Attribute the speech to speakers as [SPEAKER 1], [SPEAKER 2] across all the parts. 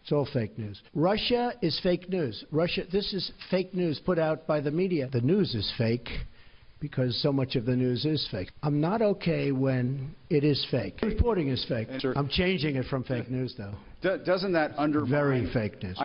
[SPEAKER 1] It's all fake news. Russia is fake news. This is fake news put out by the media. The news is fake because so much of the news is fake. I'm not okay when it is fake. Reporting is fake. I'm changing it from fake news, though.
[SPEAKER 2] Doesn't that undermine...
[SPEAKER 1] Very fake news.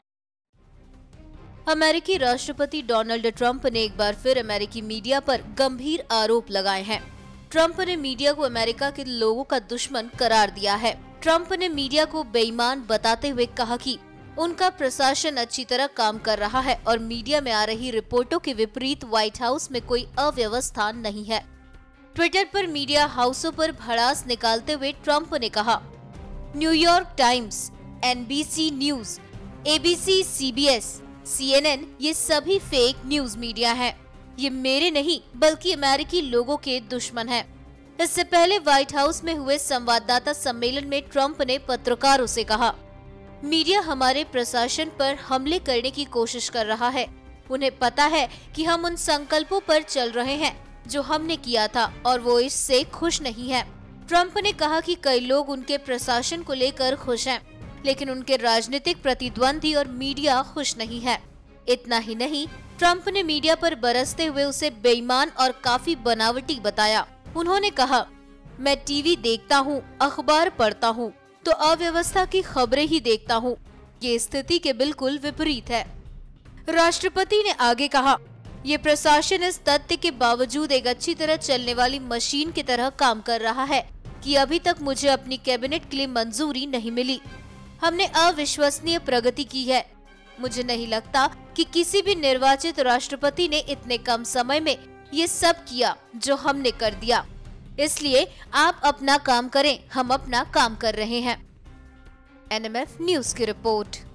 [SPEAKER 3] अमेरिकी राष्ट्रपति Donald Trump ने एक बार फिर अमेरिकी media पर गंभीर आरोप लगाए हैं। ट्रंप ने मीडिया को अमेरिका के लोगों का दुश्मन करार दिया है। ट्रंप ने मीडिया को बेईमान बताते हुए कहा कि उनका प्रशासन अच्छी तरह काम कर रहा है और मीडिया में आ रही रिपोर्टों के विपरीत व्हाइट हाउस में कोई अव्यवस्था नहीं है। ट्विटर पर मीडिया हाउसों पर भड़ास निकालते हुए ट्रंप ने कहा, New York Times, NBC news, ABC, CBS, CNN ये सभी फेक न्यूज मीडिया हैं। ये मेरे नहीं बल्कि अमेरिकी लोगों के दुश्मन हैं। इससे पहले व्हाइट हाउस में हुए संवाददाता सम्मेलन में ट्रंप ने पत्रकारों से कहा, मीडिया हमारे प्रशासन पर हमले करने की कोशिश कर रहा है। उन्हें पता है कि हम उन संकल्पों पर चल रहे हैं जो हमने किया था और वो इससे खुश नहीं है। ट्रंप ने कहा कि कई लोग उनके प्रशासन को लेकर खुश हैं, लेकिन उनके राजनीतिक प्रतिद्वंदी और मीडिया खुश नहीं है। इतना ही नहीं, ट्रंप ने मीडिया पर बरसते हुए उसे बेईमान और काफी बनावटी बताया। उन्होंने कहा, मैं टीवी देखता हूँ, अखबार पढ़ता हूँ तो अव्यवस्था की खबरें ही देखता हूँ। ये स्थिति के बिल्कुल विपरीत है। राष्ट्रपति ने आगे कहा, ये प्रशासन इस तथ्य के बावजूद एक अच्छी तरह चलने वाली मशीन की तरह काम कर रहा है कि अभी तक मुझे अपनी कैबिनेट के लिए मंजूरी नहीं मिली। हमने अविश्वसनीय प्रगति की है। मुझे नहीं लगता कि किसी भी निर्वाचित राष्ट्रपति ने इतने कम समय में ये सब किया जो हमने कर दिया। इसलिए आप अपना काम करें, हम अपना काम कर रहे हैं। NMF न्यूज की रिपोर्ट।